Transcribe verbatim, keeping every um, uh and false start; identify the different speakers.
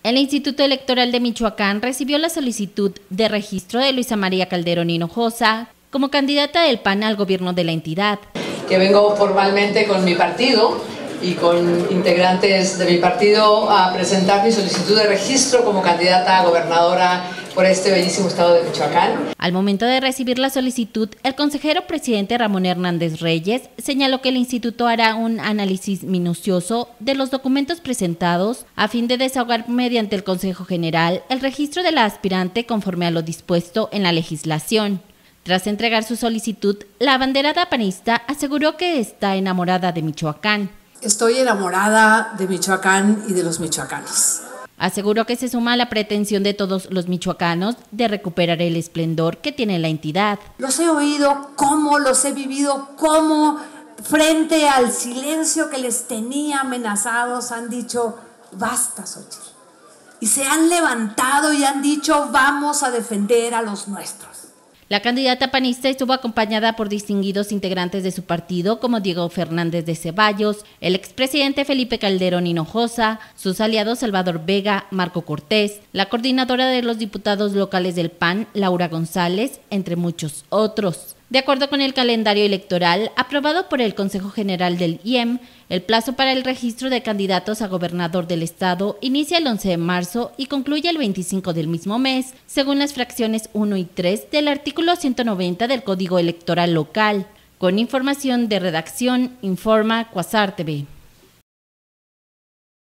Speaker 1: El Instituto Electoral de Michoacán recibió la solicitud de registro de Luisa María Calderón Hinojosa como candidata del P A N al gobierno de la entidad.
Speaker 2: Que vengo formalmente con mi partido y con integrantes de mi partido a presentar mi solicitud de registro como candidata a gobernadora por este bellísimo estado de Michoacán.
Speaker 1: Al momento de recibir la solicitud, el consejero presidente Ramón Hernández Reyes señaló que el instituto hará un análisis minucioso de los documentos presentados a fin de desahogar mediante el Consejo General el registro de la aspirante conforme a lo dispuesto en la legislación. Tras entregar su solicitud, la abanderada panista aseguró que está enamorada de Michoacán.
Speaker 3: Estoy enamorada de Michoacán y de los michoacanos.
Speaker 1: Aseguró que se suma a la pretensión de todos los michoacanos de recuperar el esplendor que tiene la entidad.
Speaker 3: Los he oído, cómo los he vivido, cómo frente al silencio que les tenía amenazados han dicho, basta, Xochitl. Y se han levantado y han dicho, vamos a defender a los nuestros.
Speaker 1: La candidata panista estuvo acompañada por distinguidos integrantes de su partido como Diego Fernández de Ceballos, el expresidente Felipe Calderón Hinojosa, sus aliados Salvador Vega, Marco Cortés, la coordinadora de los diputados locales del P A N, Laura González, entre muchos otros. De acuerdo con el calendario electoral aprobado por el Consejo General del I E M, el plazo para el registro de candidatos a gobernador del estado inicia el once de marzo y concluye el veinticinco del mismo mes, según las fracciones uno y tres del artículo ciento noventa del Código Electoral Local. Con información de redacción, informa Quasar T V.